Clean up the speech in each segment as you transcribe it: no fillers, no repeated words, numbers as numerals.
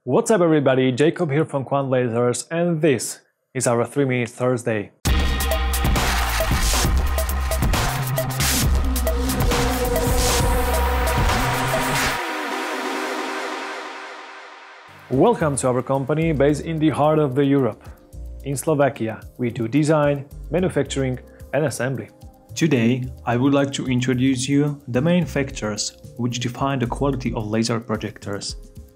What's up everybody, Jakub here from KVANT Lasers, and this is our 3-minute Thursday. Welcome to our company based in the heart of the Europe. In Slovakia, we do design, manufacturing and assembly. Today, I would like to introduce you the main factors which define the quality of laser projectors.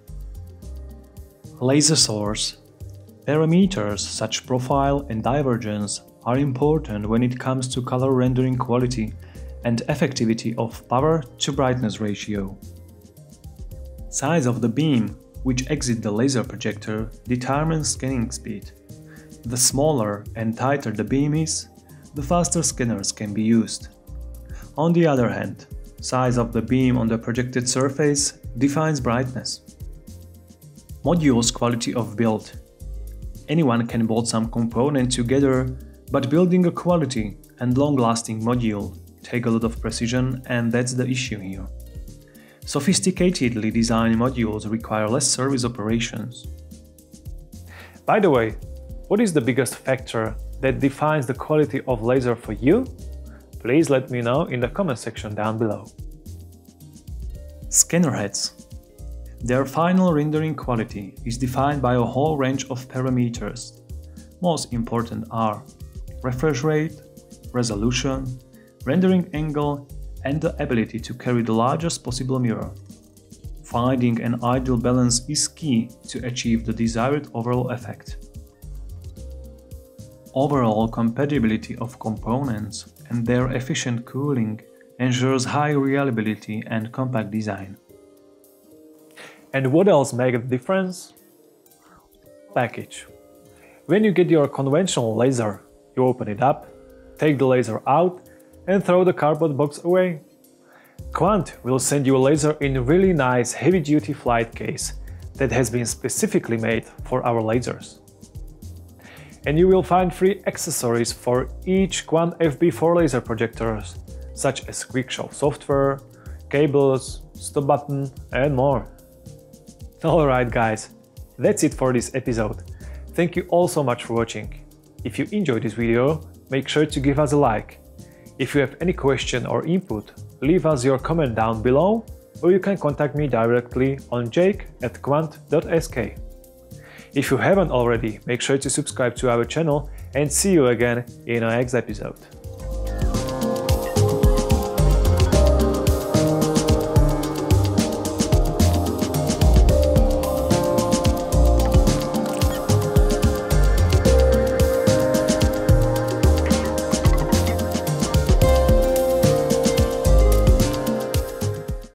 Laser source. Parameters such profile and divergence are important when it comes to color rendering quality and effectivity of power to brightness ratio. Size of the beam which exits the laser projector determines scanning speed. The smaller and tighter the beam is, the faster scanners can be used. On the other hand, size of the beam on the projected surface defines brightness. Modules quality of build. Anyone can bolt some component together, but building a quality and long-lasting module take a lot of precision, and that's the issue here. Sophisticatedly designed modules require less service operations. By the way, what is the biggest factor that defines the quality of laser for you? Please let me know in the comment section down below. Scanner heads. Their final rendering quality is defined by a whole range of parameters. Most important are refresh rate, resolution, rendering angle, and the ability to carry the largest possible mirror. Finding an ideal balance is key to achieve the desired overall effect. Overall compatibility of components and their efficient cooling ensures high reliability and compact design. And what else makes a difference? Package. When you get your conventional laser, you open it up, take the laser out and throw the cardboard box away. KVANT will send you a laser in a really nice heavy-duty flight case that has been specifically made for our lasers. And you will find free accessories for each KVANT FB4 laser projectors, such as quick show software, cables, stop button and more. Alright guys, that's it for this episode. Thank you all so much for watching. If you enjoyed this video, make sure to give us a like. If you have any question or input, leave us your comment down below, or you can contact me directly on jake@kvant.sk. If you haven't already, make sure to subscribe to our channel and see you again in our next episode.